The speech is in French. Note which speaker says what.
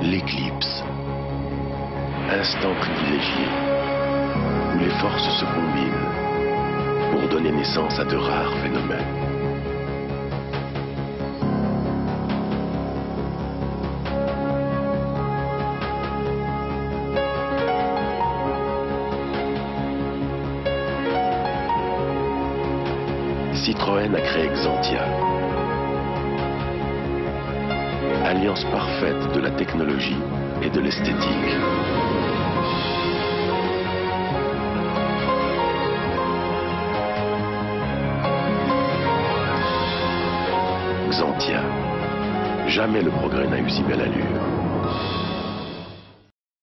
Speaker 1: L'éclipse. Instant privilégié où les forces se combinent pour donner naissance à de rares phénomènes. Citroën a créé Xantia. Alliance parfaite de la technologie et de l'esthétique. Xantia. Jamais le progrès n'a eu si belle allure.